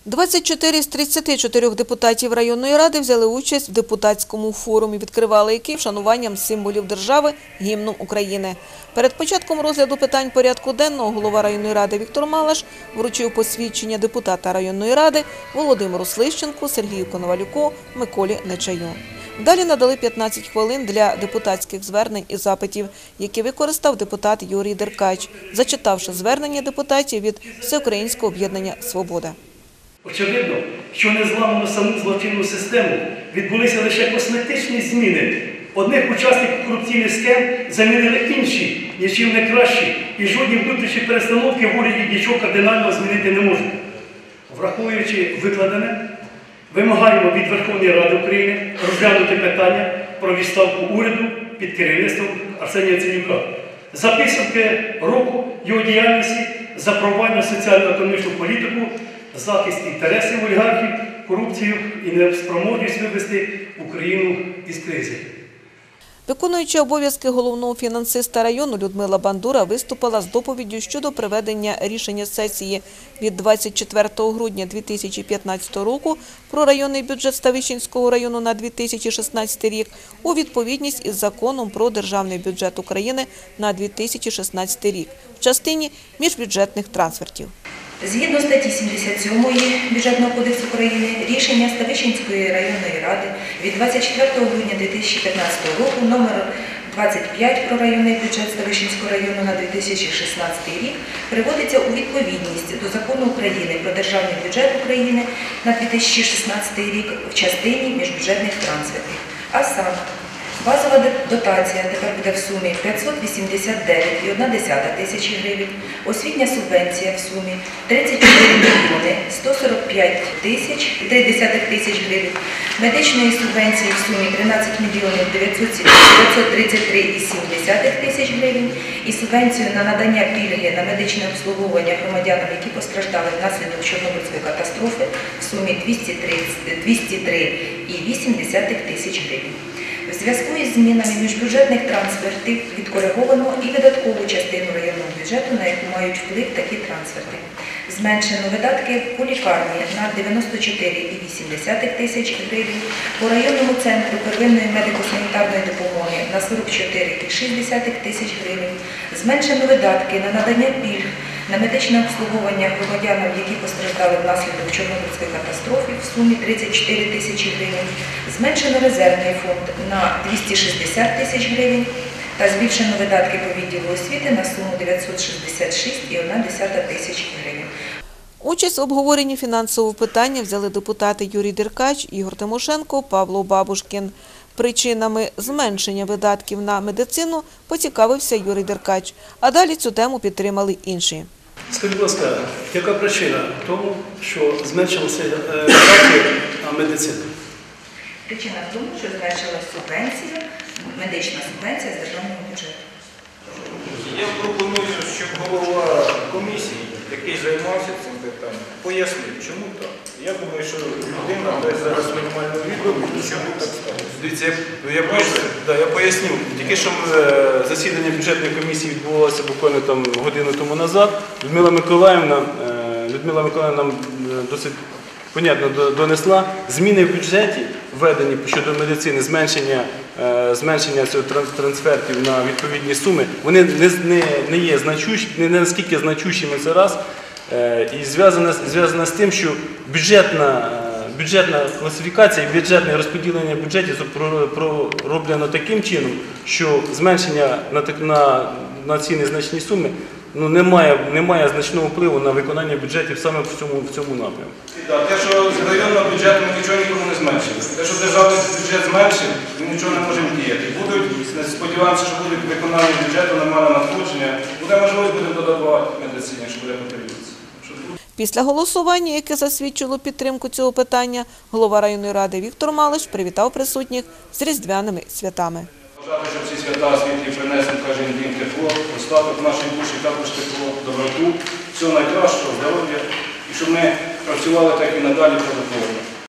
24 з 34 депутатів районної ради взяли участь в депутатському форумі, відкривали який вшануванням символів держави – гімном України. Перед початком розгляду питань порядку денного голова районної ради Віктор Малаш вручив посвідчення депутата районної ради Володимиру Слищенку, Сергію Коновалюку, Миколі Нечаю. Далі надали 15 хвилин для депутатських звернень і запитів, які використав депутат Юрій Деркач, зачитавши звернення депутатів від Всеукраїнського об'єднання «Свобода». Очевидно, що не зламано саму злочинну систему, відбулися лише косметичні зміни. Одних учасників корупційних схем замінили інші, нічим не кращі, і жодні внутрішні перестановки в уряді нічого кардинального змінити не можуть. Враховуючи викладене, вимагаємо від Верховної Ради України розглянути питання про відставку уряду під керівництвом Арсенія Яценюка, за підсумки року його діяльності, за провальну соціально-економічну політику, захист інтересів олігархів, корупцію і неспроможність вивести Україну із кризи. Виконуюча обов'язки головного фінансиста району Людмила Бандура виступила з доповіддю щодо приведення рішення сесії від 24 грудня 2015 року про районний бюджет Ставищенського району на 2016 рік у відповідність із Законом про державний бюджет України на 2016 рік в частині міжбюджетних трансфертів. Згідно статті 77 Бюджетного кодексу України, рішення Ставищенської районної ради від 24 грудня 2015 року номер 25 про районний бюджет Ставищенського району на 2016 рік приводиться у відповідність до Закону України про державний бюджет України на 2016 рік в частині міжбюджетних трансфертів. А саме, базова дотація тепер буде в сумі 589,1 тисячі гривень, освітня субвенція в сумі 34 мільйони 145 тисяч 3 тисяч гривень, медичної субвенції в сумі 13 мільйонів 933,7 тисяч гривень і субвенцію на надання пільги на медичне обслуговування громадянам, які постраждали внаслідок Чорнобильської катастрофи в сумі 203,8 тисяч гривень. В зв'язку із змінами міжбюджетних трансфертів відкориговано і видаткову частину районного бюджету, на яку мають вплив такі трансферти. Зменшено видатки по лікарні на 94,8 тисяч гривень, по районному центру первинної медико-санітарної допомоги на 44,6 тисяч гривень, зменшено видатки на надання пільг на медичне обслуговування громадянам, які постраждали внаслідок Чорнобильської катастрофи в сумі 34 тисячі гривень, зменшено резервний фонд на 260 тисяч гривень та збільшено видатки по відділу освіти на суму 966,1 тисяч гривень. Участь в обговоренні фінансового питання взяли депутати Юрій Деркач, Ігор Тимошенко, Павло Бабушкін. Причинами зменшення видатків на медицину поцікавився Юрій Деркач, а далі цю тему підтримали інші. Скажіть, будь ласка, яка причина тому, що зменшилися видатки на медицину? Причина в тому, що зменшилася субвенція, медична субвенція з державного бюджету. Я пропоную, щоб голова комісії, який займався цим питанням, пояснив, чому так. Я думаю, що людина дасть зараз нормальну відповідь, чому так сталося. Дивіться, я поясню. Тільки що засідання бюджетної комісії відбувалося буквально годину тому назад. Людмила Миколаївна нам досить понятно донесла. Зміни в бюджеті, введені щодо медицини, зменшення трансфертів на відповідні суми, вони не є не наскільки значущими це раз. І зв'язано з тим, що бюджетна класифікація і бюджетне розподілення бюджетів пророблено таким чином, що зменшення на ці незначні суми не має значного впливу на виконання бюджетів саме в цьому напрямку. Те, що з районного бюджету ми нічого нікому не зменшили. Те, що державний бюджет зменшив, ми нічого не можемо діяти. Сподіваємося, що буде виконання бюджету, нормальне надходження. Буде можливість, будемо додавати медицині, якщо буде потрібно. Після голосування, яке засвідчило підтримку цього питання, голова районної ради Віктор Малаш привітав присутніх з Різдвяними святами. Бажати, щоб ці свята світлі принесли кожен дім тепло, достаток в нашій душі також тепло, доброту, всього найкращого, здоров'я, і щоб ми працювали так і надалі продуктивно.